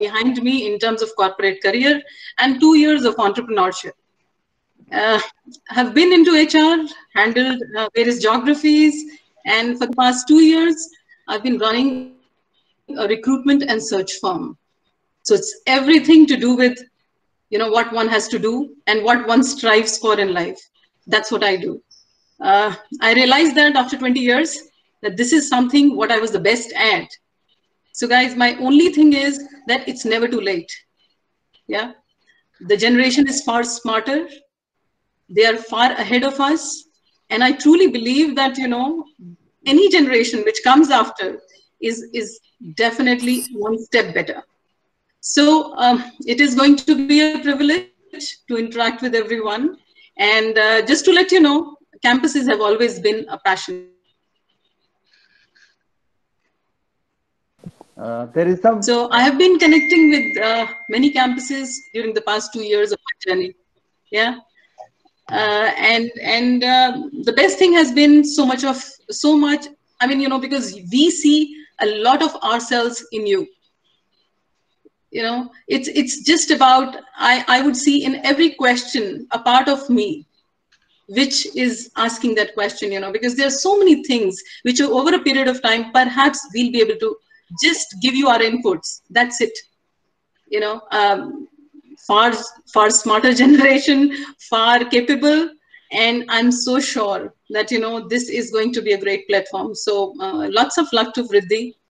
behind me in terms of corporate career and 2 years of entrepreneurship. Uh, have been into HR, handled various geographies, and for the past 2 years, I've been running a recruitment and search firm. So it's everything to do with, what one has to do and what one strives for in life. That's what I do. I realized that after 20 years that this is something what I was the best at. So guys, my only thing is that it's never too late. Yeah. The generation is far smarter. They are far ahead of us. And I truly believe that, any generation which comes after is definitely one step better. So it is going to be a privilege to interact with everyone. And just to let you know, campuses have always been a passion of mine. There is some. So I have been connecting with many campuses during the past 2 years of my journey. Yeah. And the best thing has been so much. I mean, because we see a lot of ourselves in you. It's just about, I would see in every question a part of me which is asking that question, because there are so many things which over a period of time perhaps we'll be able to just give you our inputs. That's it. you know um, Far far smarter generation, far capable, and I'm so sure that this is going to be a great platform. So lots of luck to Vriddhi.